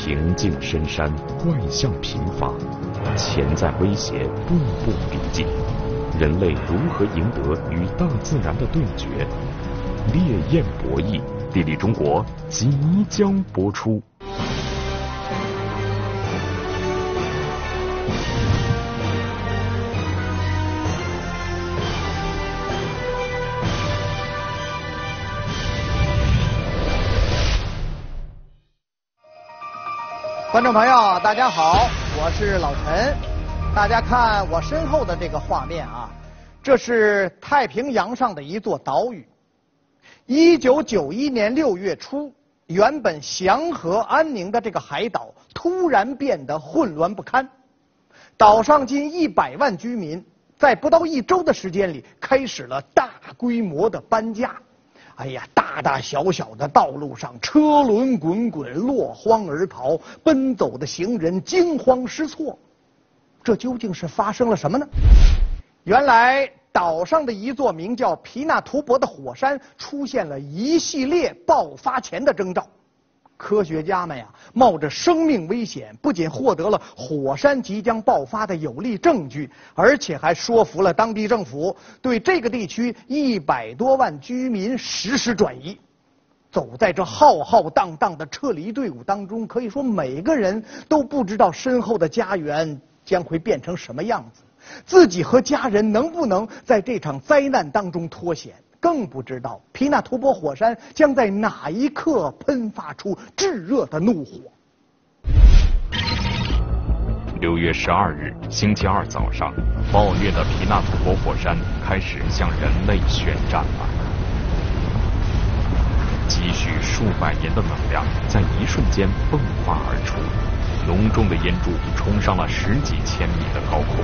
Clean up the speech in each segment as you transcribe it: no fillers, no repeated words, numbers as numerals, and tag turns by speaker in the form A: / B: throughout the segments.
A: 平静深山，怪象频发，潜在威胁步步逼近。人类如何赢得与大自然的对决？烈焰博弈，地理中国即将播出。
B: 观众朋友，大家好，我是老陈。大家看我身后的这个画面啊，这是太平洋上的一座岛屿。1991年6月初，原本祥和安宁的这个海岛突然变得混乱不堪。岛上近100万居民，在不到1周的时间里，开始了大规模的搬家。哎呀，大大小小的道路上车轮滚滚，落荒而逃，奔走的行人惊慌失措。这究竟是发生了什么呢？原来岛上的一座名叫皮纳图博的火山出现了一系列爆发前的征兆。科学家们呀，冒着生命危险，不仅获得了火山即将爆发的有力证据，而且还说服了当地政府对这个地区100多万居民实施转移。走在这浩浩荡荡的撤离队伍当中，可以说每个人都不知道身后的家园将会变成什么样子，自己和家人能不能在这场灾难当中脱险，更不知道皮纳图博火山将在哪一刻喷发出炙热的怒火。
A: 6月12日，星期二早上，暴虐的皮纳图博火山开始向人类宣战了。积蓄数百年的能量在一瞬间迸发而出，浓重的烟柱冲上了10几千米的高空。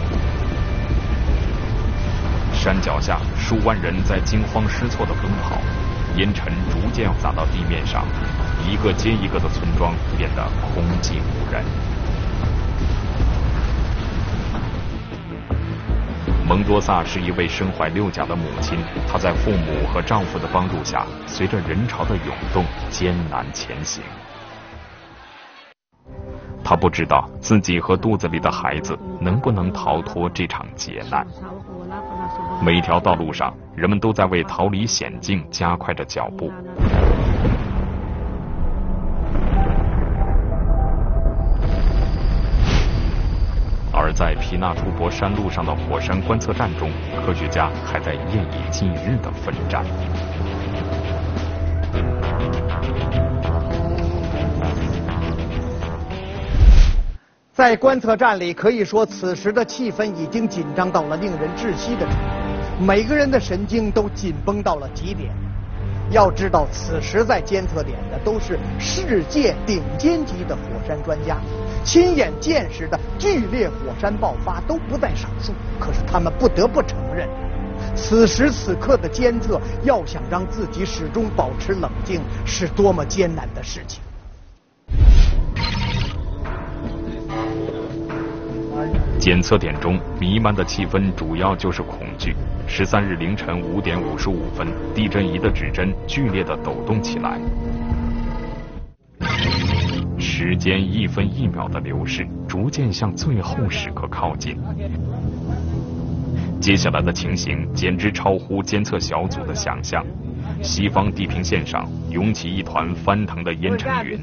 A: 山脚下，数万人在惊慌失措地奔跑，烟尘逐渐洒到地面上，一个接一个的村庄变得空寂无人。蒙多萨是一位身怀6甲的母亲，她在父母和丈夫的帮助下，随着人潮的涌动艰难前行。她不知道自己和肚子里的孩子能不能逃脱这场劫难。每条道路上，人们都在为逃离险境加快着脚步。而在皮纳图博山路上的火山观测站中，科学家还在夜以继日地奋战。
B: 在观测站里，可以说此时的气氛已经紧张到了令人窒息的程度，每个人的神经都紧绷到了极点。要知道，此时在监测点的都是世界顶尖级的火山专家，亲眼见识的剧烈火山爆发都不在少数。可是他们不得不承认，此时此刻的监测要想让自己始终保持冷静，是多么艰难的事情。
A: 检测点中弥漫的气氛主要就是恐惧。13日凌晨5点55分，地震仪的指针剧烈地抖动起来。时间1分1秒的流逝，逐渐向最后时刻靠近。接下来的情形简直超乎监测小组的想象。西方地平线上涌起一团翻腾的烟尘云。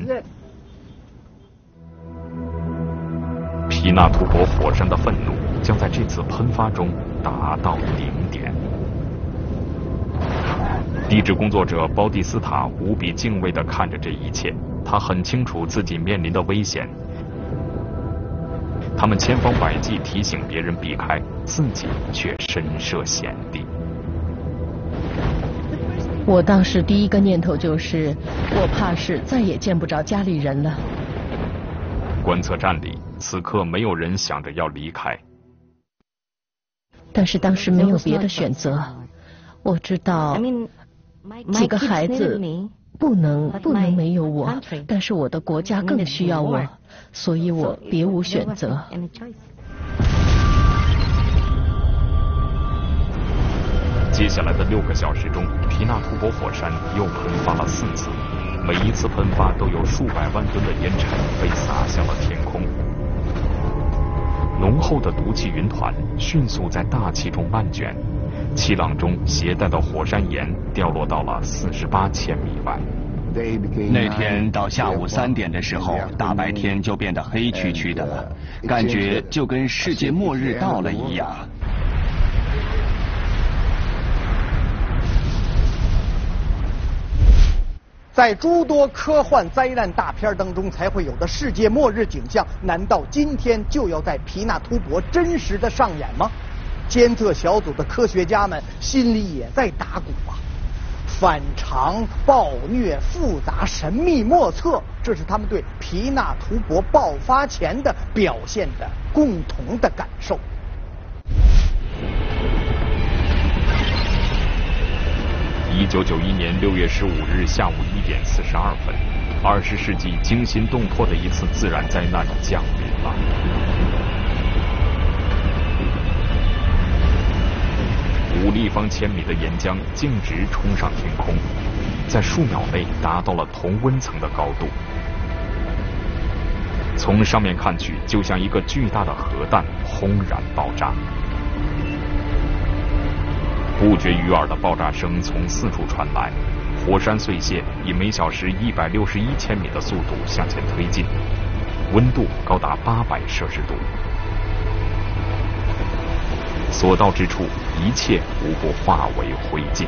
A: 皮纳图博火山的愤怒将在这次喷发中达到顶点。地质工作者包蒂斯塔无比敬畏地看着这一切，他很清楚自己面临的危险。他们千方百计提醒别人避开，自己却身涉险地。
C: 我当时第一个念头就是，我怕是再也见不着家里人了。
A: 观测站里，此刻没有人想着要离开。
C: 但是当时没有别的选择，我知道几个孩子不能没有我，但是我的国家更需要我，所以我别无选择。
A: 接下来的6个小时中，皮纳图博火山又喷发了4次。 每一次喷发都有数百万吨的烟尘被洒向了天空。浓厚的毒气云团迅速在大气中漫卷，气浪中携带的火山岩掉落到了48千米外。
D: 那天到下午3点的时候，大白天就变得黑黢黢的了，感觉就跟世界末日到了一样。
B: 在诸多科幻灾难大片当中才会有的世界末日景象，难道今天就要在皮纳图博真实的上演吗？监测小组的科学家们心里也在打鼓啊。反常、暴虐、复杂、神秘莫测，这是他们对皮纳图博爆发前的表现的共同的感受。
A: 1991年6月15日下午1点42分，20世纪惊心动魄的一次自然灾难降临了。5立方千米的岩浆径直冲上天空，在数秒内达到了同温层的高度。从上面看去，就像一个巨大的核弹轰然爆炸。不绝于耳的爆炸声从四处传来，火山碎屑以每小时161千米的速度向前推进，温度高达800摄氏度。所到之处，一切无不化为灰烬。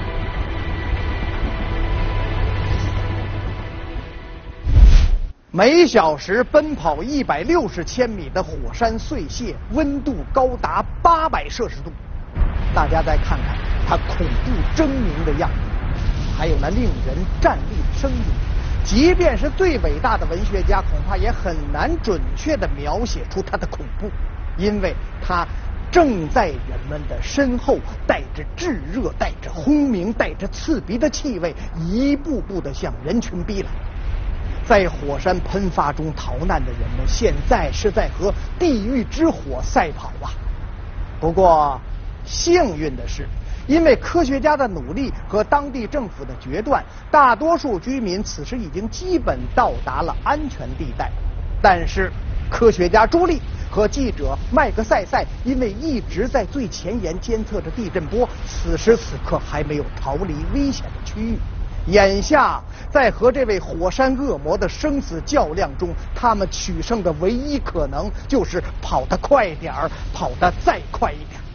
B: 每小时奔跑160千米的火山碎屑，温度高达800摄氏度。大家再看看它恐怖狰狞的样子，还有那令人战栗的声音，即便是最伟大的文学家，恐怕也很难准确地描写出它的恐怖，因为它正在人们的身后，带着炙热、带着轰鸣、带着刺鼻的气味，一步步地向人群逼来。在火山喷发中逃难的人们，现在是在和地狱之火赛跑啊！不过幸运的是，因为科学家的努力和当地政府的决断，大多数居民此时已经基本到达了安全地带。但是科学家朱莉和记者麦克塞塞因为一直在最前沿监测着地震波，此时此刻还没有逃离危险的区域。眼下在和这位火山恶魔的生死较量中，他们取胜的唯一可能就是跑得快点儿，跑得再快一点。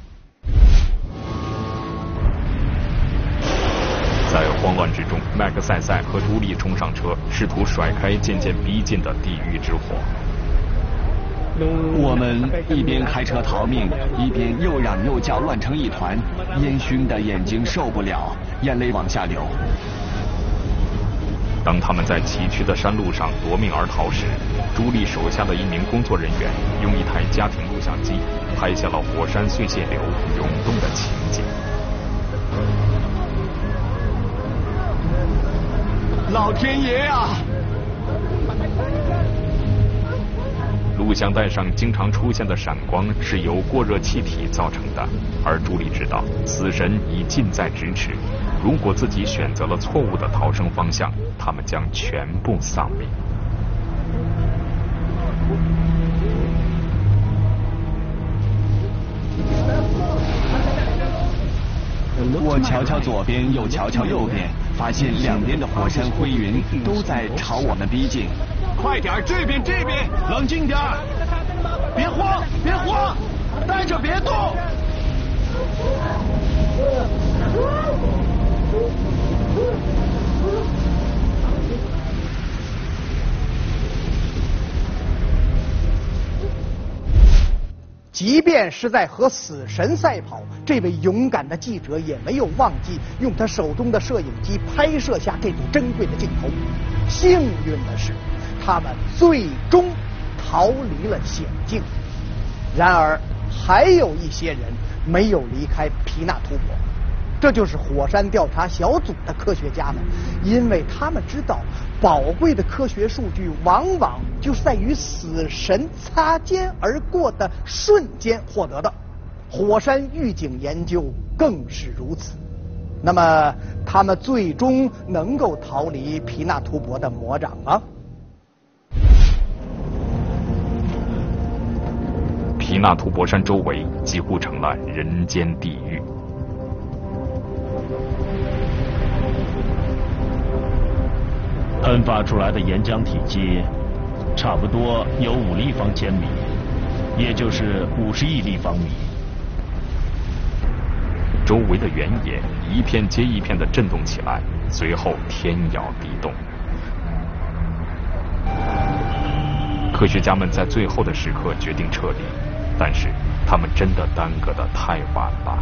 A: 在慌乱之中，麦克塞塞和朱莉冲上车，试图甩开渐渐逼近的地狱之火。
D: 我们一边开车逃命，一边又嚷又叫，乱成一团，烟熏的眼睛受不了，眼泪往下流。
A: 当他们在崎岖的山路上夺命而逃时，朱莉手下的一名工作人员用一台家庭录像机拍下了火山碎屑流涌动的情景。
D: 老天爷啊！
A: 录像带上经常出现的闪光是由过热气体造成的，而朱莉知道死神已近在咫尺，如果自己选择了错误的逃生方向，他们将全部丧命。
D: 我瞧瞧左边，又瞧瞧右边，发现两边的火山灰云都在朝我们逼近。快点，这边，冷静点，别慌，待着别动。
B: 即便是在和死神赛跑，这位勇敢的记者也没有忘记用他手中的摄影机拍摄下这组珍贵的镜头。幸运的是，他们最终逃离了险境。然而，还有一些人没有离开皮纳图博，这就是火山调查小组的科学家们，因为他们知道，宝贵的科学数据往往就是在与死神擦肩而过的瞬间获得的。火山预警研究更是如此。 那么他们最终能够逃离皮纳图伯的魔掌吗？
A: 皮纳图伯山周围几乎成了人间地狱。
E: 喷发出来的岩浆体积差不多有5立方千米，也就是50亿立方米。
A: 周围的原野一片接一片地震动起来，随后天摇地动。科学家们在最后的时刻决定撤离，但是他们真的耽搁得太晚了。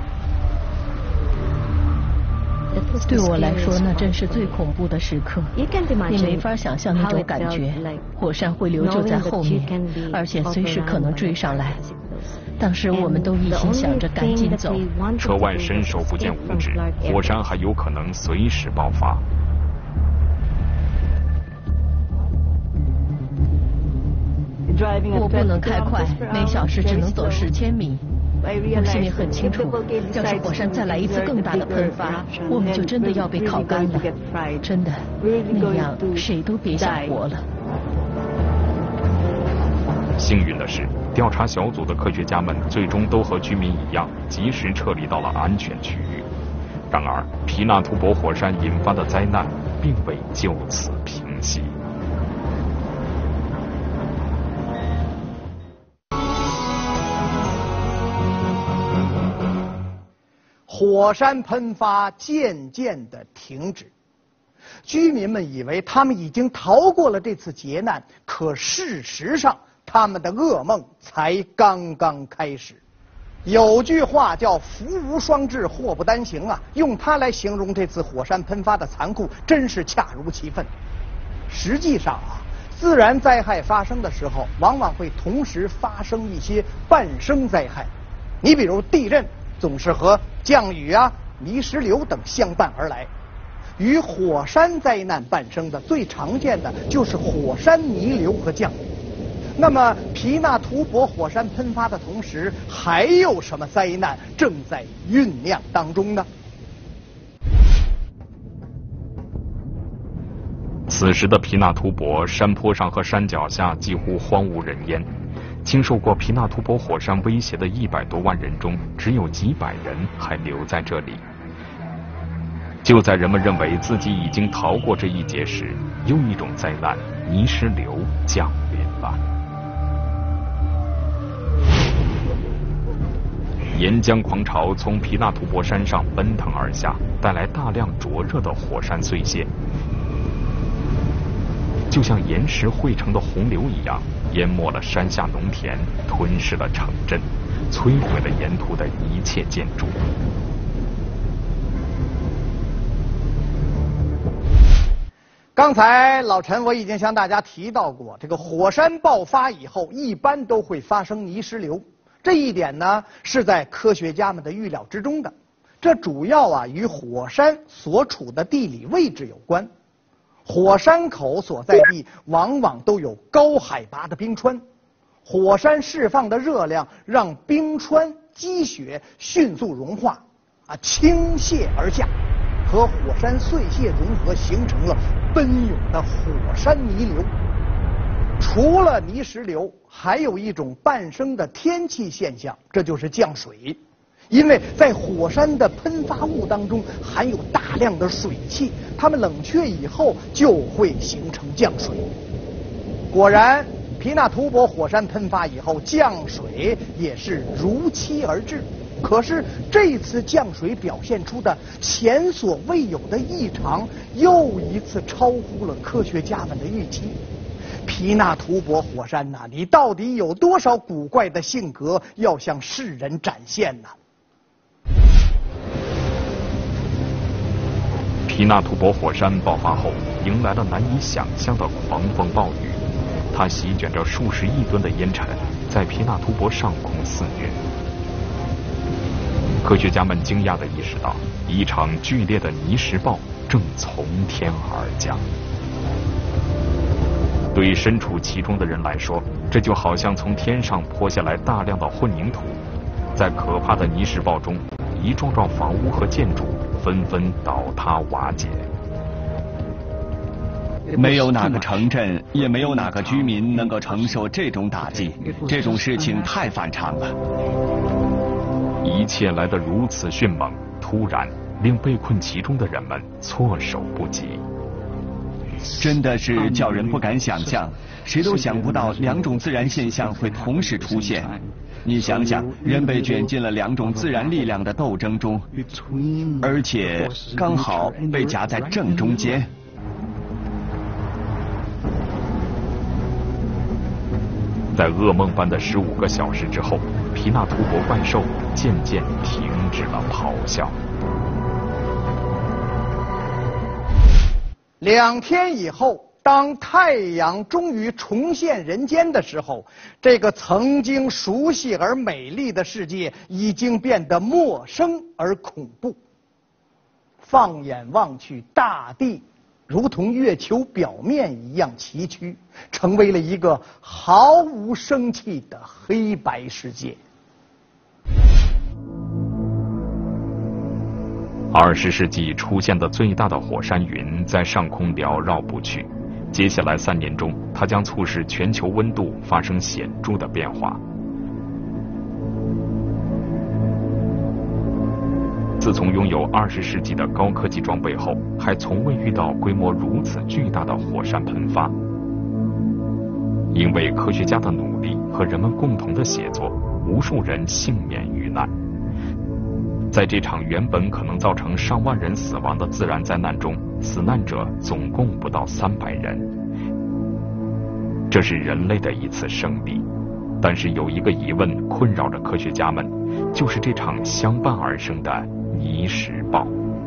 C: 对我来说，那真是最恐怖的时刻。你没法想象那种感觉，火山会流就在后面，而且随时可能追上来。当时我们都一心想着赶紧走。
A: 车外伸手不见五指，火山还有可能随时爆发。
C: 我不能开快，每小时只能走10千米。我心里很清楚，要是火山再来一次更大的喷发，我们就真的要被烤干了。真的，那样谁都别想活了。
A: 幸运的是，调查小组的科学家们最终都和居民一样，及时撤离到了安全区域。然而，皮纳图伯火山引发的灾难并未就此平息。
B: 火山喷发渐渐地停止，居民们以为他们已经逃过了这次劫难，可事实上，他们的噩梦才刚刚开始。有句话叫"福无双至，祸不单行"啊，用它来形容这次火山喷发的残酷，真是恰如其分。实际上啊，自然灾害发生的时候，往往会同时发生一些伴生灾害。你比如地震，总是和降雨啊、泥石流等相伴而来。与火山灾难伴生的最常见的就是火山泥流和降雨。那么皮纳图伯火山喷发的同时，还有什么灾难正在酝酿当中呢？
A: 此时的皮纳图伯山坡上和山脚下几乎荒无人烟。经受过皮纳图伯火山威胁的100多万人中，只有几百人还留在这里。就在人们认为自己已经逃过这一劫时，又一种灾难——泥石流降临了。岩浆狂潮从皮纳图伯山上奔腾而下，带来大量灼热的火山碎屑，就像岩石汇成的洪流一样，淹没了山下农田，吞噬了城镇，摧毁了沿途的一切建筑。
B: 刚才老陈我已经向大家提到过，这个火山爆发以后，一般都会发生泥石流。这一点呢，是在科学家们的预料之中的。这主要与火山所处的地理位置有关。火山口所在地往往都有高海拔的冰川，火山释放的热量让冰川积雪迅速融化，倾泻而下，和火山碎屑融合，形成了奔涌的火山泥流。除了泥石流，还有一种伴生的天气现象，这就是降水。因为在火山的喷发物当中含有大量的水汽，它们冷却以后就会形成降水。果然，皮纳图伯火山喷发以后，降水也是如期而至。可是这次降水表现出的前所未有的异常，又一次超乎了科学家们的预期。皮纳图伯火山呐，你到底有多少古怪的性格要向世人展现呢？
A: 皮纳图伯火山爆发后，迎来了难以想象的狂风暴雨，它席卷着数十亿吨的烟尘，在皮纳图伯上空肆虐。科学家们惊讶地意识到，一场剧烈的泥石暴正从天而降。对身处其中的人来说，这就好像从天上泼下来大量的混凝土，在可怕的泥石暴中，一幢幢房屋和建筑纷纷倒塌瓦解。
D: 没有哪个城镇，也没有哪个居民能够承受这种打击，这种事情太反常了。
A: 一切来得如此迅猛、突然，令被困其中的人们措手不及。
D: 真的是叫人不敢想象，谁都想不到两种自然现象会同时出现。你想想，人被卷进了两种自然力量的斗争中，而且刚好被夹在正中间。
A: 在噩梦般的15个小时之后，皮纳图博怪兽渐渐停止了咆哮。
B: 2天以后，当太阳终于重现人间的时候，这个曾经熟悉而美丽的世界已经变得陌生而恐怖。放眼望去，大地如同月球表面一样崎岖，成为了一个毫无生气的黑白世界。
A: 20世纪出现的最大的火山云在上空缭绕不去，接下来3年中，它将促使全球温度发生显著的变化。自从拥有20世纪的高科技装备后，还从未遇到规模如此巨大的火山喷发。因为科学家的努力和人们共同的协作，无数人幸免于难。在这场原本可能造成上万人死亡的自然灾难中，死难者总共不到300人。这是人类的一次胜利，但是有一个疑问困扰着科学家们，就是这场相伴而生的泥石暴。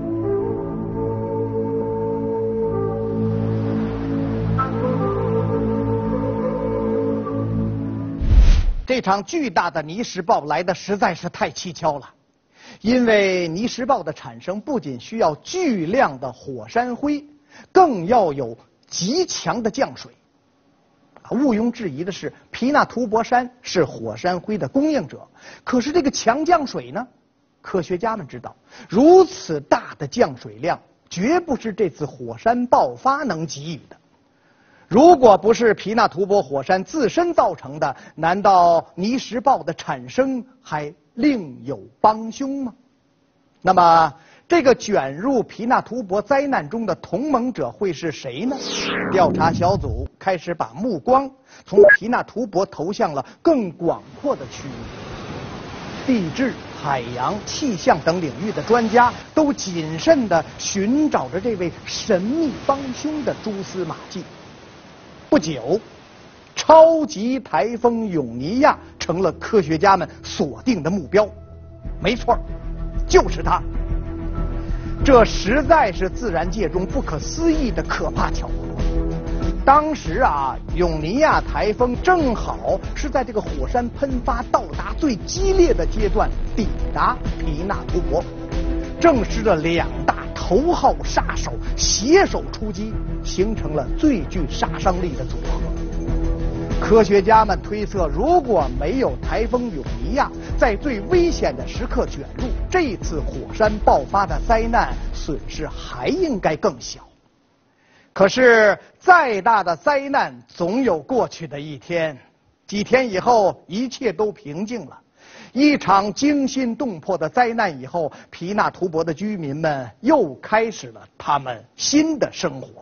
B: 这场巨大的泥石暴来的实在是太蹊跷了，因为泥石暴的产生不仅需要巨量的火山灰，更要有极强的降水。毋庸置疑的是，皮纳图博山是火山灰的供应者，可是这个强降水呢？科学家们知道，如此大的降水量绝不是这次火山爆发能给予的。如果不是皮纳图博火山自身造成的，难道泥石暴的产生还另有帮凶吗？那么这个卷入皮纳图博灾难中的同盟者会是谁呢？调查小组开始把目光从皮纳图博投向了更广阔的区域。地质、海洋、气象等领域的专家都谨慎地寻找着这位神秘帮凶的蛛丝马迹。不久，超级台风永尼亚成了科学家们锁定的目标。没错，就是它。这实在是自然界中不可思议的可怕巧合。当时永尼亚台风正好是在这个火山喷发到达最激烈的阶段抵达皮纳图博，正是这2大头号杀手携手出击，形成了最具杀伤力的组合。科学家们推测，如果没有台风永尼亚在最危险的时刻卷入，这次火山爆发的灾难损失还应该更小。可是再大的灾难总有过去的一天，几天以后一切都平静了。一场惊心动魄的灾难以后，皮纳图博的居民们又开始了他们新的生活。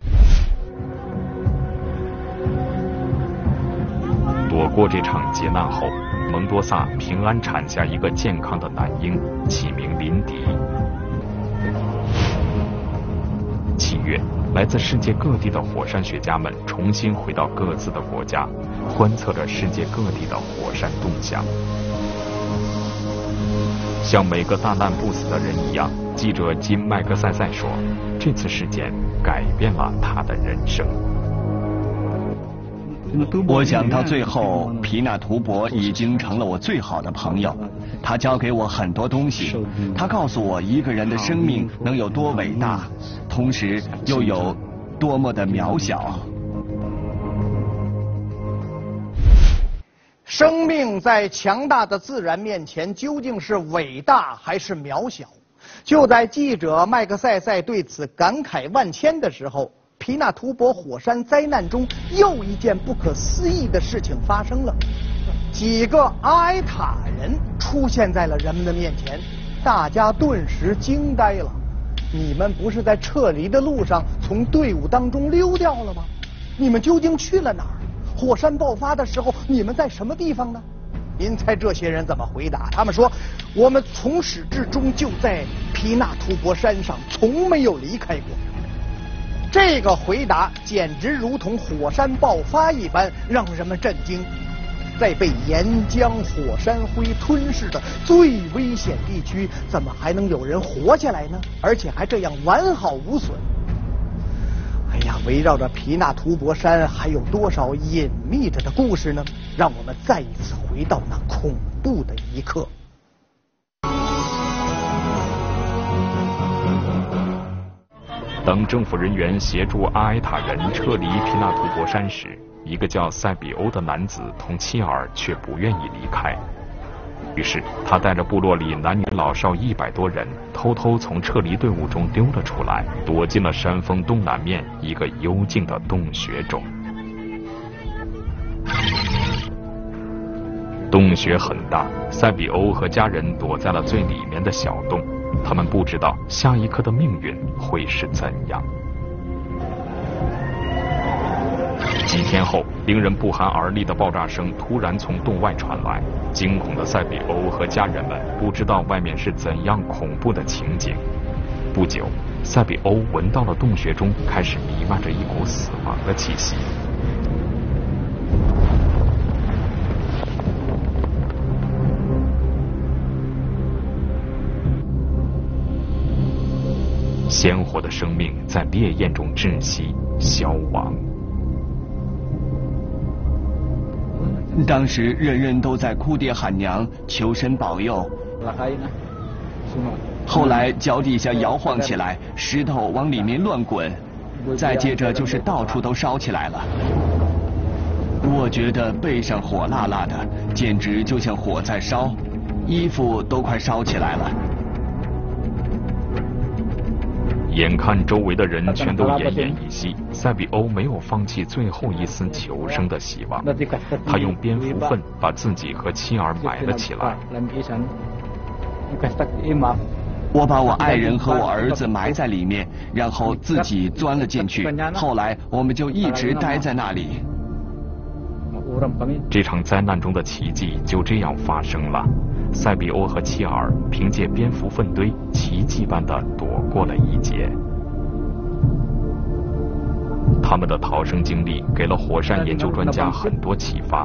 A: 躲过这场劫难后，蒙多萨平安产下一个健康的男婴，起名林迪。7月，来自世界各地的火山学家们重新回到各自的国家，观测着世界各地的火山动向。像每个大难不死的人一样，记者金麦克塞塞说，这次事件改变了他的人生。
D: 我想到最后，皮纳图博已经成了我最好的朋友。他教给我很多东西，他告诉我一个人的生命能有多伟大，同时又有多么的渺小。
B: 生命在强大的自然面前究竟是伟大还是渺小？ 就在记者麦克塞塞对此感慨万千的时候，皮纳图博火山灾难中又一件不可思议的事情发生了。几个阿埃塔人出现在了人们的面前，大家顿时惊呆了。你们不是在撤离的路上从队伍当中溜掉了吗？你们究竟去了哪儿？火山爆发的时候，你们在什么地方呢？您猜这些人怎么回答？他们说，我们从始至终就在皮纳图博山上，从没有离开过。这个回答简直如同火山爆发一般，让人们震惊。在被岩浆、火山灰吞噬的最危险地区，怎么还能有人活下来呢？而且还这样完好无损。哎呀，围绕着皮纳图博山还有多少隐秘着的故事呢？让我们再一次回到那恐怖的一刻。
A: 当政府人员协助阿埃塔人撤离皮纳图博山时，一个叫塞比欧的男子同妻儿却不愿意离开。于是他带着部落里男女老少100多人，偷偷从撤离队伍中溜了出来，躲进了山峰东南面一个幽静的洞穴中。洞穴很大，塞比欧和家人躲在了最里面的小洞，他们不知道下一刻的命运会是怎样。几天后，令人不寒而栗的爆炸声突然从洞外传来，惊恐的塞比欧和家人们不知道外面是怎样恐怖的情景。不久，塞比欧闻到了洞穴中开始弥漫着一股死亡的气息。鲜活的生命在烈焰中窒息消亡。
D: 当时人人都在哭爹喊娘，求神保佑。后来脚底下摇晃起来，石头往里面乱滚，再接着就是到处都烧起来了。我觉得背上火辣辣的，简直就像火在烧，衣服都快烧起来了。
A: 眼看周围的人全都奄奄一息，塞比欧没有放弃最后一丝求生的希望。他用蝙蝠粪把自己和妻儿埋了起来。
D: 我把我爱人和我儿子埋在里面，然后自己钻了进去。后来我们就一直待在那里。
A: 这场灾难中的奇迹就这样发生了。塞比欧和妻儿凭借蝙蝠粪堆奇迹般地躲过了一劫。他们的逃生经历给了火山研究专家很多启发。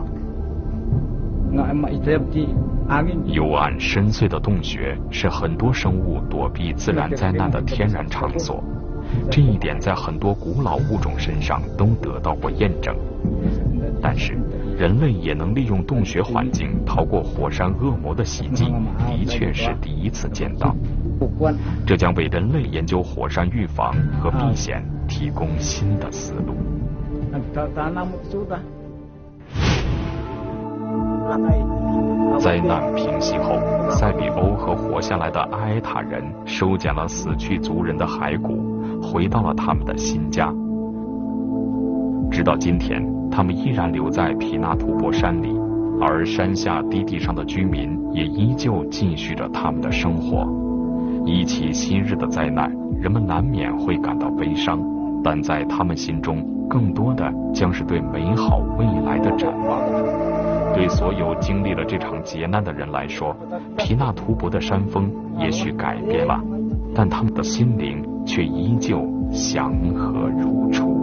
A: 幽暗深邃的洞穴是很多生物躲避自然灾难的天然场所，这一点在很多古老物种身上都得到过验证。但是人类也能利用洞穴环境逃过火山恶魔的袭击，的确是第一次见到。这将为人类研究火山预防和避险提供新的思路。灾难平息后，塞比欧和活下来的阿埃塔人收捡了死去族人的骸骨，回到了他们的新家。直到今天，他们依然留在皮纳图博山里，而山下低地上的居民也依旧继续着他们的生活。一起昔日的灾难，人们难免会感到悲伤，但在他们心中，更多的将是对美好未来的展望。对所有经历了这场劫难的人来说，皮纳图博的山峰也许改变了，但他们的心灵却依旧祥和如初。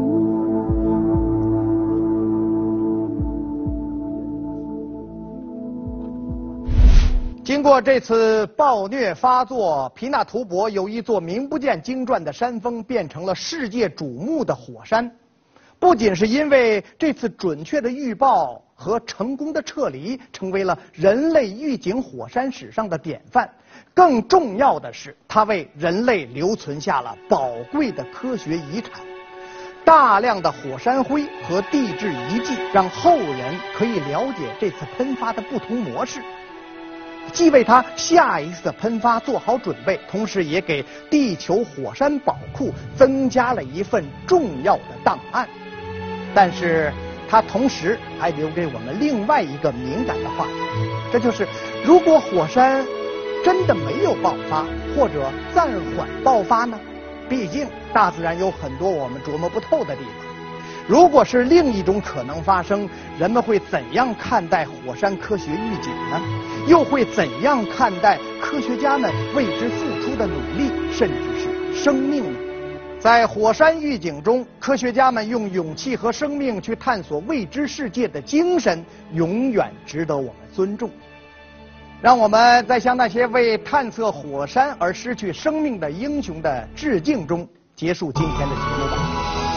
B: 经过这次暴虐发作，皮纳图博由一座名不见经传的山峰变成了世界瞩目的火山。不仅是因为这次准确的预报和成功的撤离成为了人类预警火山史上的典范，更重要的是，它为人类留存下了宝贵的科学遗产。大量的火山灰和地质遗迹，让后人可以了解这次喷发的不同模式。 既为它下一次的喷发做好准备，同时也给地球火山宝库增加了一份重要的档案。但是它同时还留给我们另外一个敏感的话题，这就是如果火山真的没有爆发，或者暂缓爆发呢？毕竟大自然有很多我们琢磨不透的地方。如果是另一种可能发生，人们会怎样看待火山科学预警呢？又会怎样看待科学家们为之付出的努力，甚至是生命呢？在火山预警中，科学家们用勇气和生命去探索未知世界的精神，永远值得我们尊重。让我们在向那些为探测火山而失去生命的英雄的致敬中，结束今天的节目吧。